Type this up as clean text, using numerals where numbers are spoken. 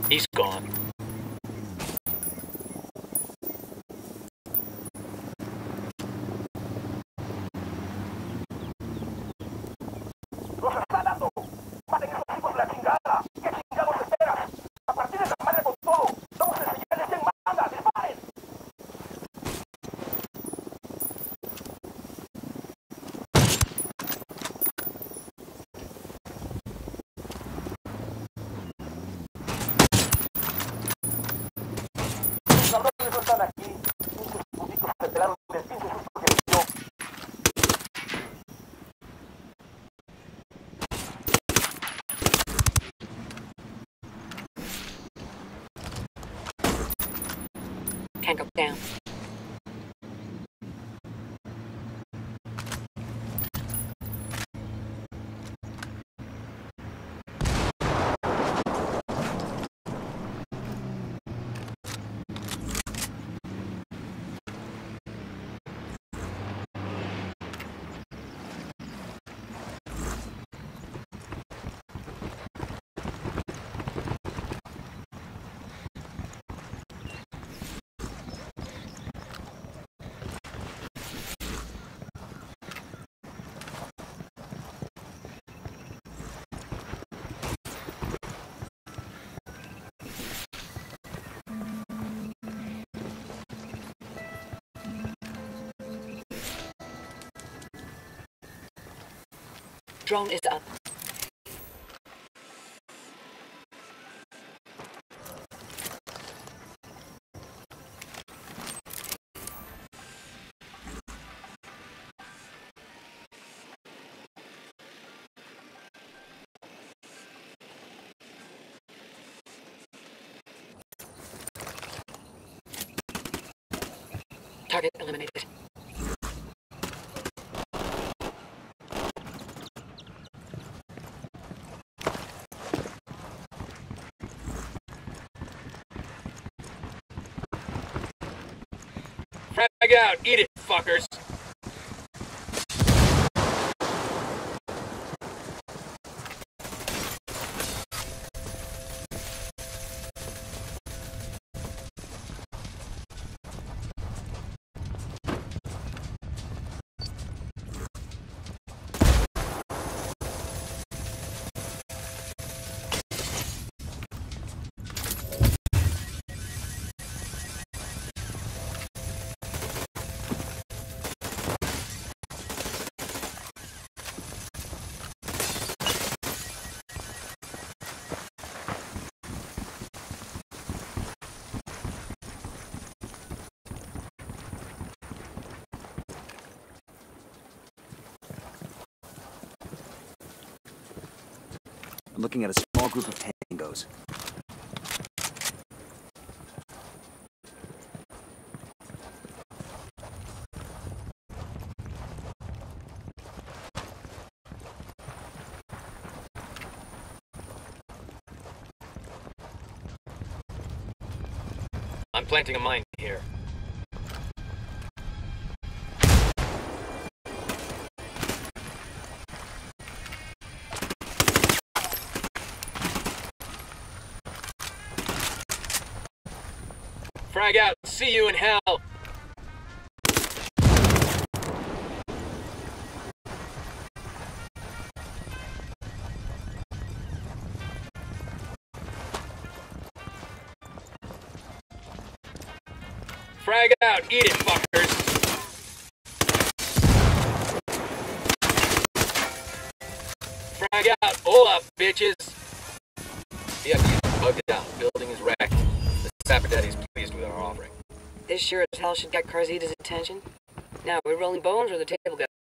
He's gone. ¡Los está dando! ¡Maten a esos hijos de la chingada! ¿Qué chingados esperas? ¡A partir de la madre con todo! ¡Vamos a enseñarles quién manda! ¡Disparen! Los cabrones no están aquí. Muchos puditos se enteraron del pinche susto que dio. Can't go down. Drone is up. Target eliminated. Frag out! Eat it, fuckers! I'm looking at a small group of tangos. I'm planting a mine here. Frag out. See you in hell. Frag out. Eat it, fuckers. Frag out. Hold up, bitches. Yep, bugged out. Building is wrecked. The Sapper Daddy's pleased with our offering. This sure as hell should get Carzita's attention. Now, we're rolling bones or the table got